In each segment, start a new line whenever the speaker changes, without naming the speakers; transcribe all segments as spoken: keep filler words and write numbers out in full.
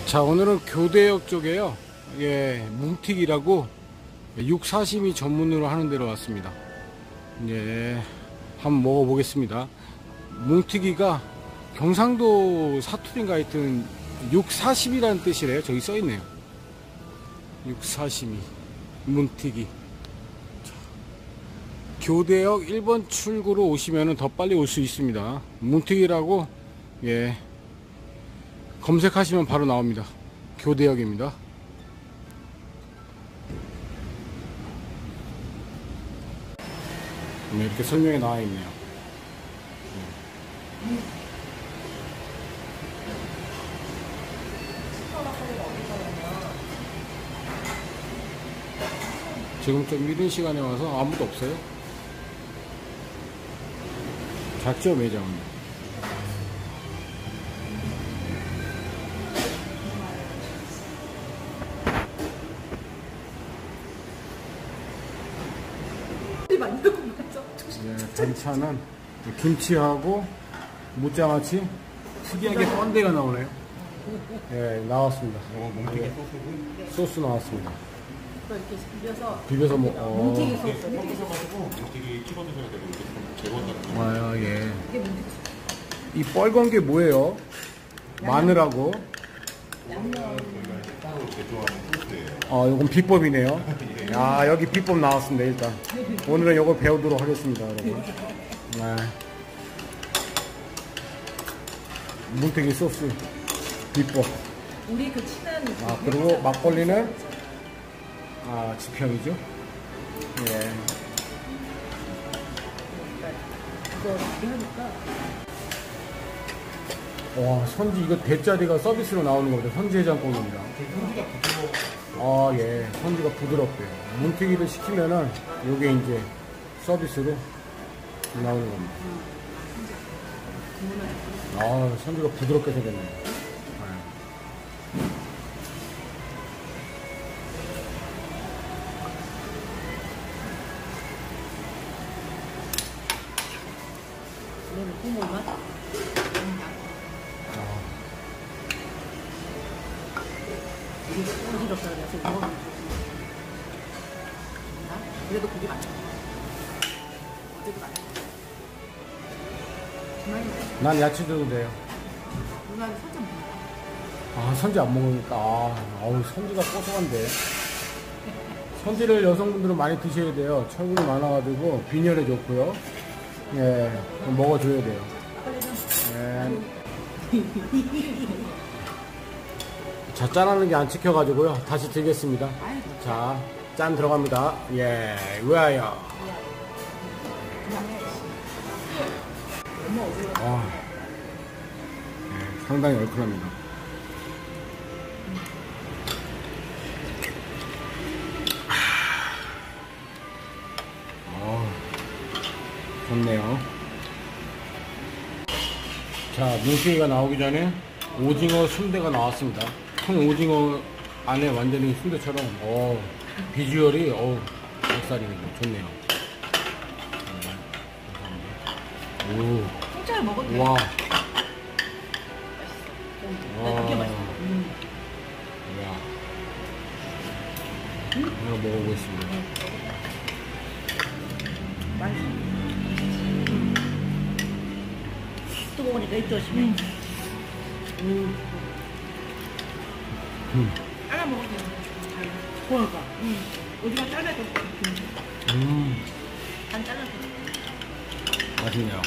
자, 오늘은 교대역 쪽에요. 예, 뭉튀기라고 육사시미 전문으로 하는 데로 왔습니다. 예, 한번 먹어보겠습니다. 뭉튀기가 경상도 사투리인가 하여튼 육사심이라는 뜻이래요. 저기 써있네요. 육사시미 뭉튀기. 교대역 일 번 출구로 오시면 더 빨리 올 수 있습니다. 뭉튀기라고 예 검색하시면 바로 나옵니다. 교대역입니다. 네, 이렇게 설명이 나와 있네요. 네. 지금 좀 이른 시간에 와서 아무도 없어요. 작죠, 매장은. 네, 반찬은 김치하고 무장아찌 특이하게 번데가 나오네요. 예, 나왔습니다. 예, 소스 나왔습니다.
이렇게 비벼서
비벼서 먹. 어.
뭉튀기 소스.
뭉튀기 찍어 드셔야 되고 이렇게 개건다.
아, 예.
이게 뭉튀기 소스.
이 빨간 게 뭐예요? 마늘하고.
따로 제조하는 소스예요.
아, 요건 비법이네요. 아, 여기 비법 나왔습니다. 일단 오늘은 요거 배우도록 하겠습니다, 여러분. 네. 뭉튀기 소스 비법.
우리 그 친한.
아, 그리고 막걸리는 아, 지평이죠. 예.
이거 이렇게 하니까.
와, 선지 이거 대짜리가 서비스로 나오는 겁니다. 선지 해장국입니다. 아, 예, 선지가 부드럽대요. 뭉튀기를 시키면은 요게 이제 서비스로 나오는 겁니다. 아, 선지가 부드럽게 생겼네요.
이거는 국물 맛. 이게 어지럽다 그래서 이거 먹으면 그래도 고기 많아. 어제도 많아.
난 야채 줘도 돼요.
누나는 살짝 먹어.
아, 선지 안 먹으니까 아, 아우, 선지가 고소한데. 선지를 여성분들은 많이 드셔야 돼요. 철분이 많아가지고 빈혈에 좋고요. 예, 먹어줘야 돼요. 예. 자, 짠하는 게 안 찍혀가지고요. 다시 드리겠습니다. 자, 짠 들어갑니다. 예, 의아요. 아, 예, 상당히 얼큰합니다. 아, 좋네요. 자, 뭉튀기가 나오기 전에 오징어 순대가 나왔습니다. 큰 오징어 안에 완전히 순대처럼 어, 비주얼이 어, 역살입니다. 좋네요. 네, 오,
통째로 먹어도 돼.
와,
나 이게 맛있어. 음.
야, 내가 먹어보겠습니다.
맛있어. 음. 뜨거우니까 입 조심해. 음. 음.
음.
잘라 먹어도 돼. 그러니까. 음. 어디가 잘라도 돼.
음,
반 잘라도 돼.
맛있네요.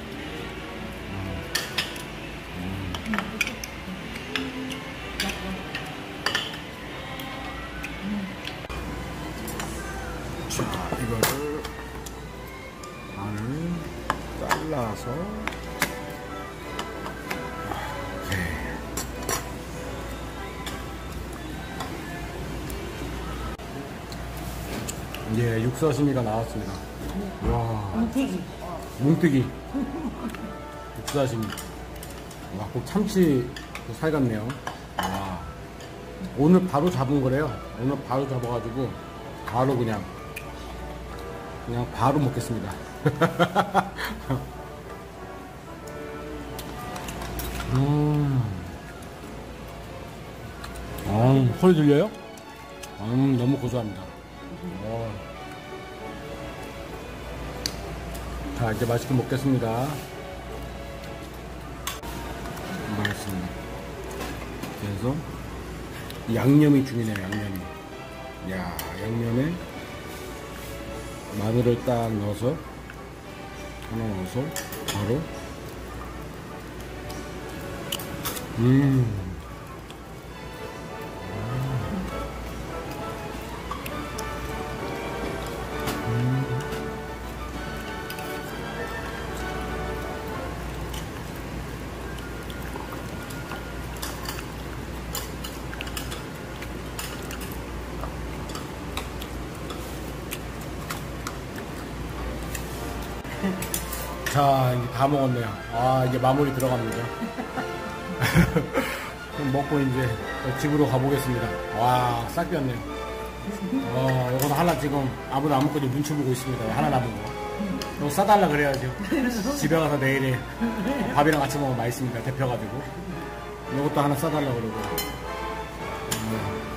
자, 이거를 반을 잘라서 예, 육사시미가 나왔습니다. 와,
뭉튀기.
뭉튀기 육사시미. 와, 꼭 참치 살 같네요. 와, 오늘 바로 잡은 거래요. 오늘 바로 잡아가지고 바로 그냥 그냥 바로 먹겠습니다. 음. 아, 소리 들려요? 음, 너무 고소합니다. 어. 자, 이제 맛있게 먹겠습니다. 맛있습니다. 그래서 양념이 중요해요, 양념이. 야, 양념에 마늘을 딱 넣어서 하나 넣어서 바로 음. 자, 이제 다 먹었네요. 아, 이제 마무리 들어갑니다. 그럼 먹고 이제 집으로 가보겠습니다. 와, 싹 비었네요. 어, 이건 하나 지금 아무도 안 먹고 눈치 보고 있습니다. 하나 남은 거. 이거 싸달라 그래야죠. 집에 가서 내일에 밥이랑 같이 먹으면 맛있습니다. 데펴가지고. 이것도 하나 싸달라 그러고. 음.